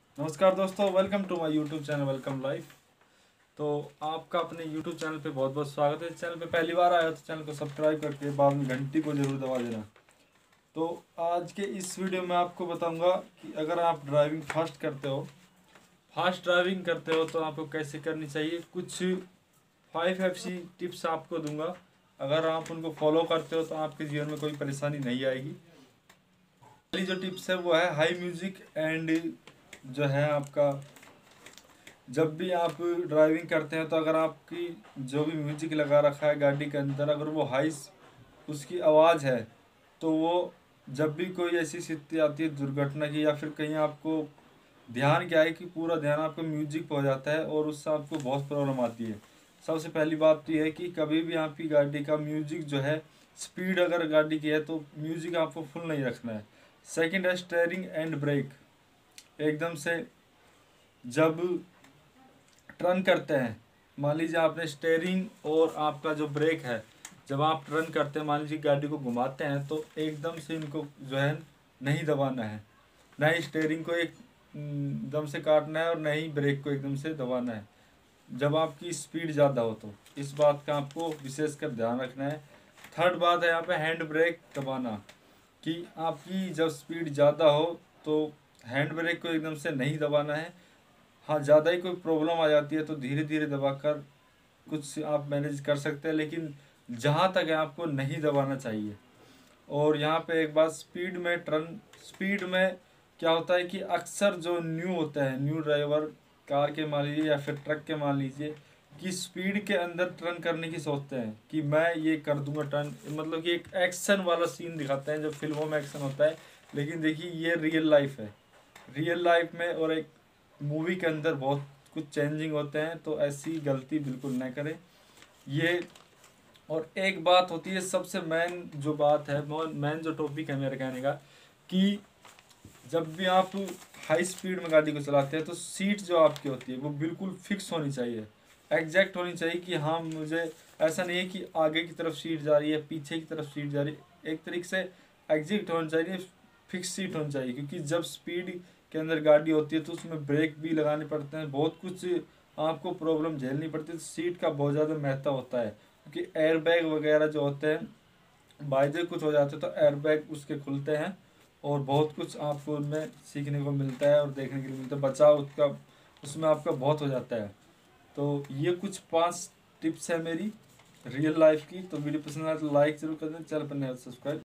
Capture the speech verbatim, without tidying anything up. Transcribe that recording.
नमस्कार दोस्तों, welcome to my YouTube channel welcome life. तो आपका अपने यूट्यूब चैनल पे बहुत बहुत स्वागत है। इस चैनल पे पहली बार आया तो चैनल को सब्सक्राइब करके बाद में घंटी को जरूर दबा देना। तो आज के इस वीडियो में आपको बताऊंगा कि अगर आप ड्राइविंग फास्ट करते हो फास्ट ड्राइविंग करते हो तो आपको कैसे करनी चाहिए। कुछ फाइव ऐसी टिप्स आपको दूंगा, अगर आप उनको फॉलो करते हो तो आपके जीवन में कोई परेशानी नहीं आएगी। पहली जो टिप्स है वो है हाई म्यूजिक एंड जो है आपका, जब भी आप ड्राइविंग करते हैं तो अगर आपकी जो भी म्यूजिक लगा रखा है गाड़ी के अंदर, अगर वो हाई उसकी आवाज़ है तो वो जब भी कोई ऐसी स्थिति आती है दुर्घटना की या फिर कहीं आपको ध्यान क्या है कि पूरा ध्यान आपको म्यूजिक पे हो जाता है और उससे आपको बहुत प्रॉब्लम आती है। सबसे पहली बात तो ये है कि कभी भी आपकी गाड़ी का म्यूजिक जो है, स्पीड अगर गाड़ी की है तो म्यूजिक आपको फुल नहीं रखना है। सेकंड है स्टेयरिंग एंड ब्रेक। एकदम से जब टर्न करते हैं, मान लीजिए आपने स्टेयरिंग और आपका जो ब्रेक है, जब आप टर्न करते हैं मान लीजिए गाड़ी को घुमाते हैं तो एकदम से इनको जो है नहीं दबाना है, ना ही स्टेयरिंग को एक दम से काटना है और न ही ब्रेक को एकदम से दबाना है जब आपकी स्पीड ज़्यादा हो। तो इस बात का आपको विशेषकर ध्यान रखना है। थर्ड बात है यहाँ पे हैंड ब्रेक दबाना, कि आपकी जब स्पीड ज़्यादा हो तो हैंड ब्रेक को एकदम से नहीं दबाना है। हाँ, ज़्यादा ही कोई प्रॉब्लम आ जाती है तो धीरे धीरे दबाकर कुछ आप मैनेज कर सकते हैं, लेकिन जहाँ तक है आपको नहीं दबाना चाहिए। और यहाँ पे एक बात, स्पीड में टर्न स्पीड में क्या होता है कि अक्सर जो न्यू होता है, न्यू ड्राइवर कार के मान लीजिए या फिर ट्रक के मान लीजिए, कि स्पीड के अंदर टर्न करने की सोचते हैं कि मैं ये कर दूंगा टर्न, मतलब कि एक एक्शन वाला सीन दिखाते हैं जो फिल्मों में एक्शन होता है। लेकिन देखिए ये रियल लाइफ है, रियल लाइफ में और एक मूवी के अंदर बहुत कुछ चेंजिंग होते हैं, तो ऐसी गलती बिल्कुल न करें ये। और एक बात होती है सबसे मेन जो बात है, मेन जो टॉपिक है मेरे कहने का, कि जब भी आप हाई स्पीड में गाड़ी को चलाते हैं तो सीट जो आपकी होती है वो बिल्कुल फिक्स होनी चाहिए, एग्जैक्ट होनी चाहिए। कि हाँ, मुझे ऐसा नहीं है कि आगे की तरफ सीट जा रही है पीछे की तरफ सीट जा रही है, एक तरीके से एग्जैक्ट होनी चाहिए, फिक्स सीट होनी चाहिए। क्योंकि जब स्पीड के अंदर गाड़ी होती है तो उसमें ब्रेक भी लगाने पड़ते हैं, बहुत कुछ आपको प्रॉब्लम झेलनी पड़ती है। तो सीट का बहुत ज़्यादा महत्व होता है, क्योंकि एयर बैग वगैरह जो होते हैं बाइजे कुछ हो जाते हैं तो एयर बैग उसके खुलते हैं और बहुत कुछ आपको उनमें सीखने को मिलता है और देखने के लिए मिलता है, बचाव उसका उसमें आपका बहुत हो जाता है। तो ये कुछ पांच टिप्स है मेरी रियल लाइफ की। तो वीडियो पसंद आए तो लाइक जरूर कर दें, चैनल पर नया सब्सक्राइब